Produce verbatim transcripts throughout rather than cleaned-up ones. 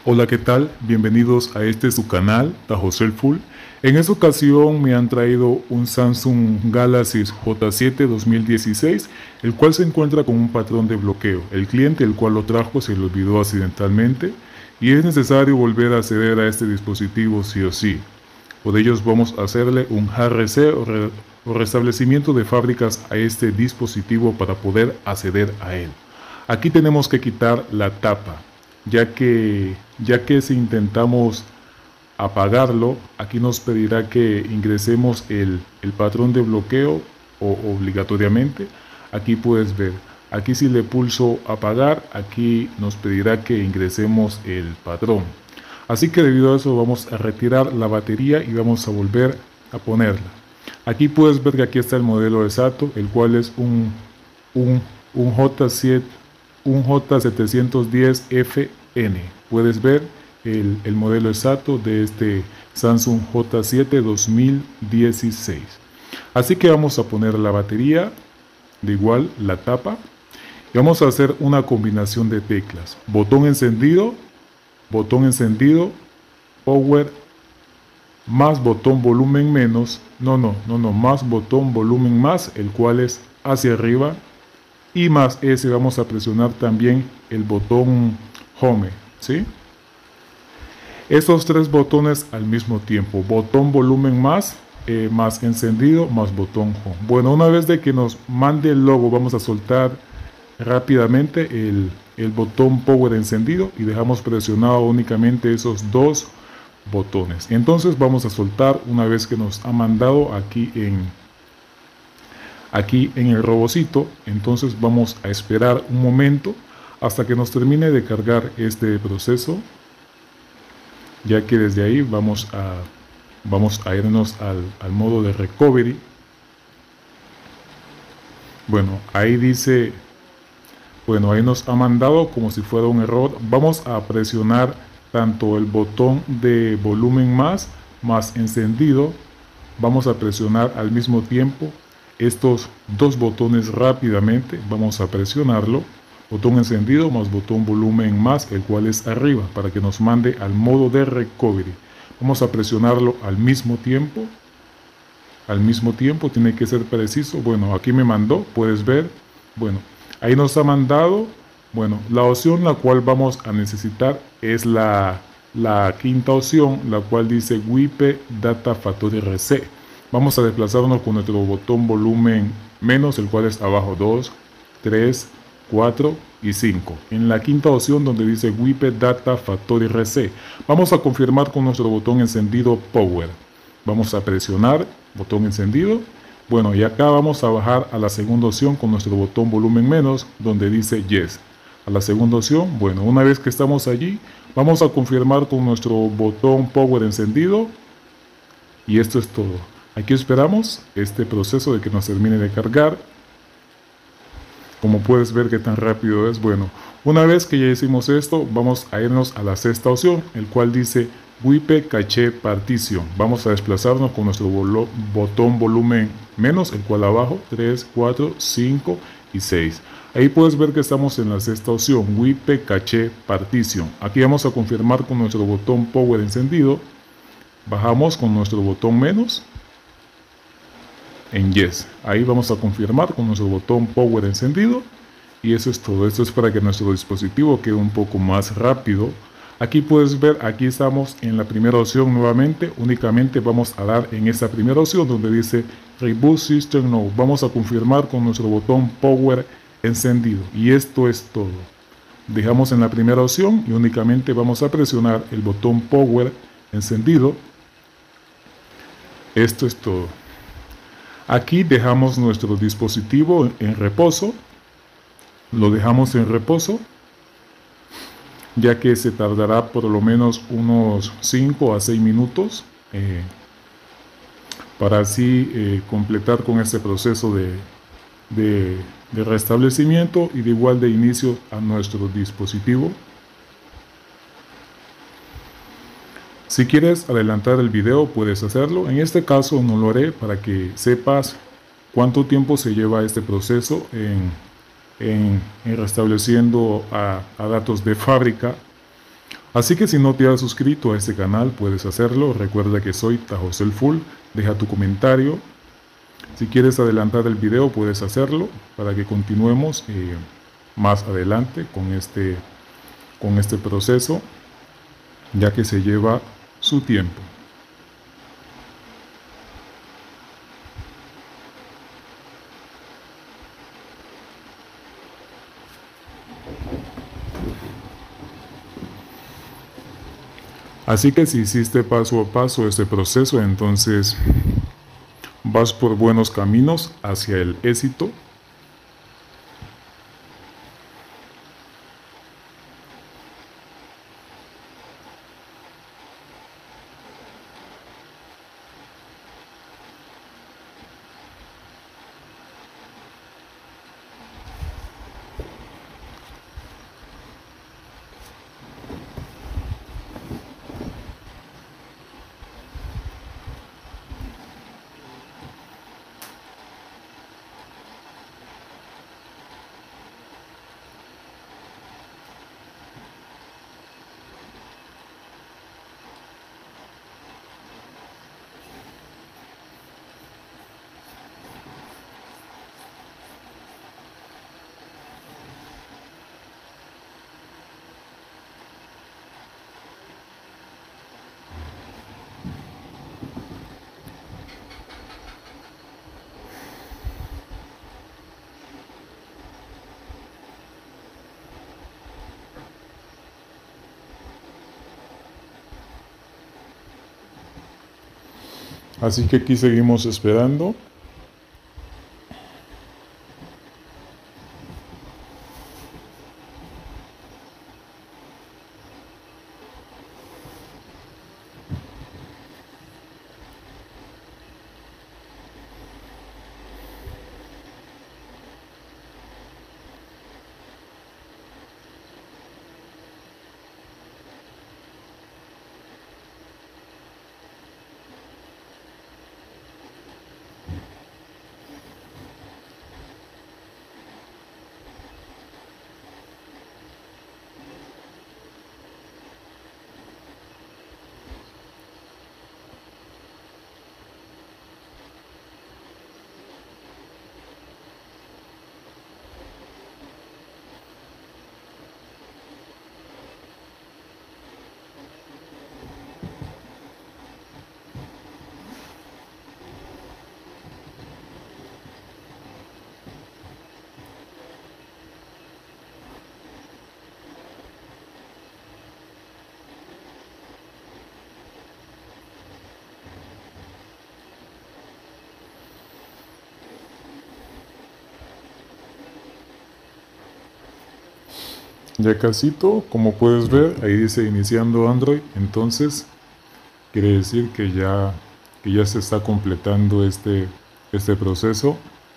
Hola, ¿qué tal? Bienvenidos a este su canal, Tajo Helpful. En esta ocasión me han traído un Samsung Galaxy J siete dos mil dieciséis, el cual se encuentra con un patrón de bloqueo. El cliente el cual lo trajo se lo olvidó accidentalmente y es necesario volver a acceder a este dispositivo sí o sí. Por ello vamos a hacerle un R C o, re o restablecimiento de fábricas a este dispositivo para poder acceder a él. Aquí tenemos que quitar la tapa, ya que, ya que si intentamos apagarlo, aquí nos pedirá que ingresemos el, el patrón de bloqueo o, obligatoriamente. Aquí puedes ver, aquí si le pulso apagar, aquí nos pedirá que ingresemos el patrón. Así que debido a eso vamos a retirar la batería y vamos a volver a ponerla. Aquí puedes ver que aquí está el modelo exacto, el cual es un, un, un J siete, un J setecientos diez F N. Puedes ver el, el modelo exacto de este Samsung J siete dos mil dieciséis. Así que vamos a poner la batería, de igual la tapa, y vamos a hacer una combinación de teclas. Botón encendido, botón encendido, power, más botón volumen menos, no, no, no, no, más botón volumen más, el cual es hacia arriba, y más ese vamos a presionar también el botón home, ¿sí? Estos tres botones al mismo tiempo, botón volumen más, eh, más encendido, más botón home. Bueno, una vez de que nos mande el logo, vamos a soltar rápidamente el, el botón power encendido y dejamos presionado únicamente esos dos botones. Entonces vamos a soltar una vez que nos ha mandado aquí en aquí en el robocito. Entonces vamos a esperar un momento hasta que nos termine de cargar este proceso, ya que desde ahí vamos a vamos a irnos al, al modo de recovery. Bueno, ahí dice, bueno, ahí nos ha mandado como si fuera un error. Vamos a presionar tanto el botón de volumen más más encendido, vamos a presionar al mismo tiempo estos dos botones rápidamente. Vamos a presionarlo, botón encendido más botón volumen más, el cual es arriba, para que nos mande al modo de recovery. Vamos a presionarlo al mismo tiempo, al mismo tiempo, tiene que ser preciso. Bueno, aquí me mandó, puedes ver, bueno, ahí nos ha mandado. Bueno, la opción la cual vamos a necesitar es la, la quinta opción, la cual dice Wipe Data Factory Reset. Vamos a desplazarnos con nuestro botón volumen menos, el cual es abajo dos, tres, cuatro y cinco. En la quinta opción donde dice Wipe Data Factory Reset, vamos a confirmar con nuestro botón encendido Power. Vamos a presionar botón encendido. Bueno, y acá vamos a bajar a la segunda opción con nuestro botón volumen menos, donde dice Yes. A la segunda opción, bueno, una vez que estamos allí, vamos a confirmar con nuestro botón Power encendido. Y esto es todo. Aquí esperamos este proceso de que nos termine de cargar. Como puedes ver que tan rápido es. Bueno, una vez que ya hicimos esto, vamos a irnos a la sexta opción, el cual dice Wipe Cache Partition. Vamos a desplazarnos con nuestro bolo, botón volumen menos, el cual abajo, tres, cuatro, cinco y seis. Ahí puedes ver que estamos en la sexta opción, Wipe Cache Partition. Aquí vamos a confirmar con nuestro botón Power encendido. Bajamos con nuestro botón menos en Yes. Ahí vamos a confirmar con nuestro botón Power encendido. Y eso es todo. Esto es para que nuestro dispositivo quede un poco más rápido. Aquí puedes ver, aquí estamos en la primera opción nuevamente. Únicamente vamos a dar en esta primera opción donde dice Reboot System Now. Vamos a confirmar con nuestro botón Power encendido. Y esto es todo. Dejamos en la primera opción y únicamente vamos a presionar el botón Power encendido. Esto es todo. Aquí dejamos nuestro dispositivo en reposo. Lo dejamos en reposo, ya que se tardará por lo menos unos cinco a seis minutos eh, para así eh, completar con este proceso de, de, de restablecimiento y de igual de inicio a nuestro dispositivo. Si quieres adelantar el video, puedes hacerlo. En este caso no lo haré para que sepas cuánto tiempo se lleva este proceso en En, en restableciendo a, a datos de fábrica. Así que si no te has suscrito a este canal, puedes hacerlo. Recuerda que soy Tajosel Full. Deja tu comentario. Si quieres adelantar el video, puedes hacerlo para que continuemos eh, más adelante con este, con este proceso, ya que se lleva su tiempo. Así que si hiciste paso a paso este proceso, entonces vas por buenos caminos hacia el éxito. Así que aquí seguimos esperando. Ya casito, como puedes ver, ahí dice iniciando Android, entonces quiere decir que ya, que ya se está completando este, este proceso.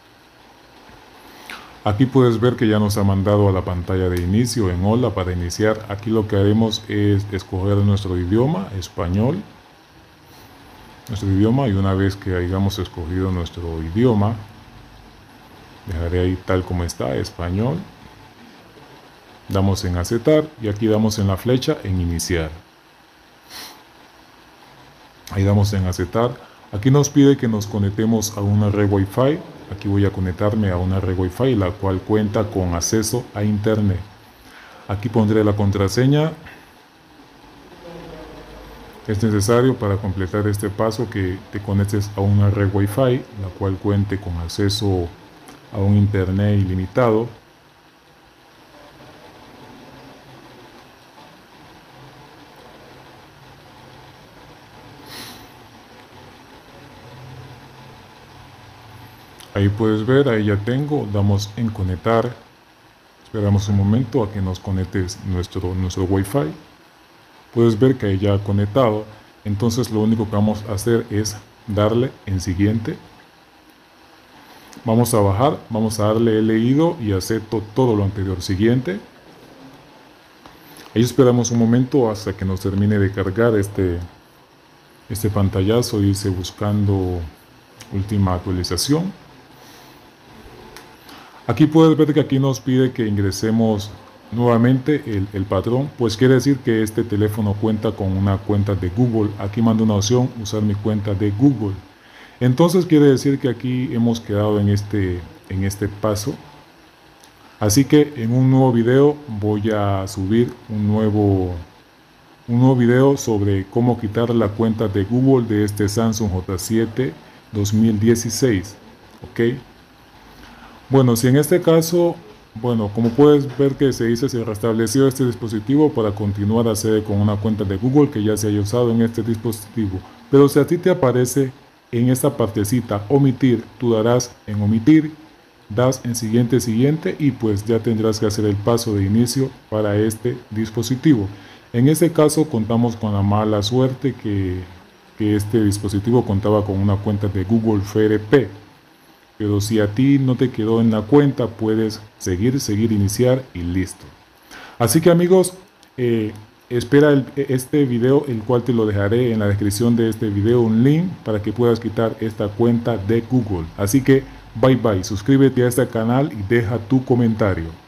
Aquí puedes ver que ya nos ha mandado a la pantalla de inicio en hola para iniciar. Aquí lo que haremos es escoger nuestro idioma, español. Nuestro idioma, y una vez que hayamos escogido nuestro idioma, dejaré ahí tal como está, español. Damos en aceptar y aquí damos en la flecha en iniciar. Ahí damos en aceptar. Aquí nos pide que nos conectemos a una red Wi-Fi. Aquí voy a conectarme a una red Wi-Fi, la cual cuenta con acceso a internet. Aquí pondré la contraseña. Es necesario para completar este paso que te conectes a una red Wi-Fi, la cual cuente con acceso a un internet ilimitado. Ahí puedes ver, ahí ya tengo, damos en conectar. Esperamos un momento a que nos conectes nuestro, nuestro Wi-Fi. Puedes ver que ahí ya ha conectado. Entonces lo único que vamos a hacer es darle en siguiente. Vamos a bajar, vamos a darle he leído y acepto todo lo anterior. Siguiente. Ahí esperamos un momento hasta que nos termine de cargar este, este pantallazo. Dice buscando última actualización. Aquí puedes ver que aquí nos pide que ingresemos nuevamente el, el patrón, pues quiere decir que este teléfono cuenta con una cuenta de Google. Aquí mando una opción, usar mi cuenta de Google. Entonces quiere decir que aquí hemos quedado en este, en este paso. Así que en un nuevo video voy a subir un nuevo, un nuevo video sobre cómo quitar la cuenta de Google de este Samsung J siete dos mil dieciséis. ¿Ok? Bueno, si en este caso, bueno, como puedes ver que se dice, se restableció este dispositivo para continuar a hacer con una cuenta de Google que ya se haya usado en este dispositivo. Pero si a ti te aparece en esta partecita omitir, tú darás en omitir, das en siguiente, siguiente y pues ya tendrás que hacer el paso de inicio para este dispositivo. En este caso contamos con la mala suerte que, que este dispositivo contaba con una cuenta de Google F R P. Pero si a ti no te quedó en la cuenta, puedes seguir, seguir, iniciar y listo. Así que amigos, eh, espera el, este video, el cual te lo dejaré en la descripción de este video, un link para que puedas quitar esta cuenta de Google. Así que bye bye, suscríbete a este canal y deja tu comentario.